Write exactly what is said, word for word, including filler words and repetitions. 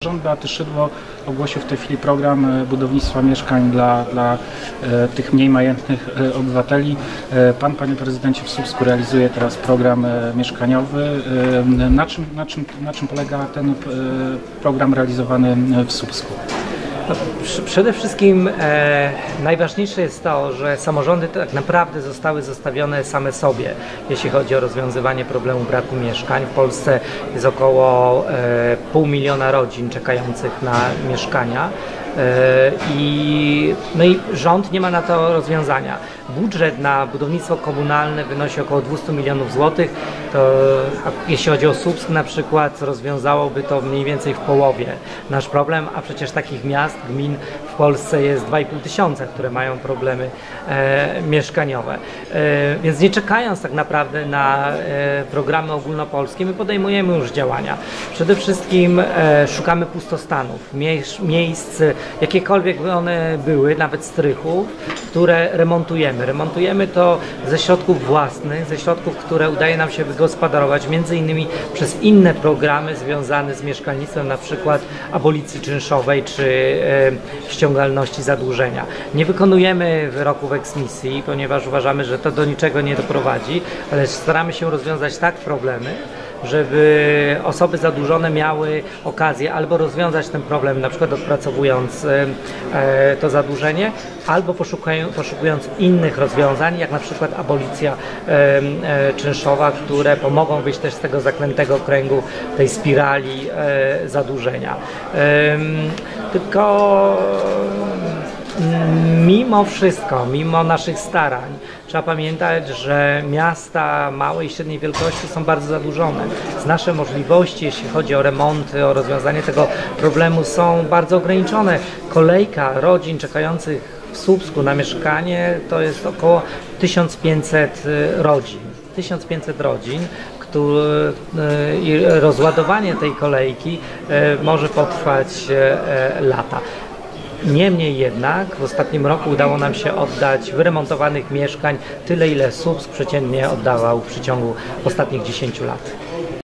Rząd Beaty Szydło ogłosił w tej chwili program budownictwa mieszkań dla, dla e, tych mniej majętnych e, obywateli. E, pan, panie prezydencie, w Słupsku realizuje teraz program e, mieszkaniowy. E, na, czym, na, czym, na czym polega ten e, program realizowany w Słupsku? No, przede wszystkim e, najważniejsze jest to, że samorządy tak naprawdę zostały zostawione same sobie, jeśli chodzi o rozwiązywanie problemu braku mieszkań. W Polsce jest około e, pół miliona rodzin czekających na mieszkania. I, no i rząd nie ma na to rozwiązania. Budżet na budownictwo komunalne wynosi około dwieście milionów złotych. To, jeśli chodzi o Słupsk na przykład, rozwiązałoby to mniej więcej w połowie nasz problem, a przecież takich miast, gmin w Polsce jest dwa i pół tysiąca, które mają problemy e, mieszkaniowe. E, więc nie czekając tak naprawdę na e, programy ogólnopolskie, my podejmujemy już działania. Przede wszystkim e, szukamy pustostanów, miejsc, miejsc jakiekolwiek by one były, nawet strychów, które remontujemy. Remontujemy to ze środków własnych, ze środków, które udaje nam się wygospodarować, między innymi przez inne programy związane z mieszkalnictwem, na przykład abolicji czynszowej czy e, ściągalności zadłużenia. Nie wykonujemy wyroków eksmisji, ponieważ uważamy, że to do niczego nie doprowadzi, ale staramy się rozwiązać tak problemy, żeby osoby zadłużone miały okazję albo rozwiązać ten problem, na przykład odpracowując e, to zadłużenie, albo poszukując innych rozwiązań, jak na przykład abolicja e, e, czynszowa, które pomogą wyjść też z tego zaklętego kręgu, tej spirali e, zadłużenia. E, tylko mimo wszystko, mimo naszych starań, trzeba pamiętać, że miasta małej i średniej wielkości są bardzo zadłużone. Nasze możliwości, jeśli chodzi o remonty, o rozwiązanie tego problemu, są bardzo ograniczone. Kolejka rodzin czekających w Słupsku na mieszkanie to jest około tysiąc pięćset rodzin. tysiąc pięćset rodzin, które, i rozładowanie tej kolejki może potrwać lata. Niemniej jednak w ostatnim roku udało nam się oddać wyremontowanych mieszkań tyle, ile Słupsk przeciętnie oddawał w przeciągu ostatnich dziesięciu lat.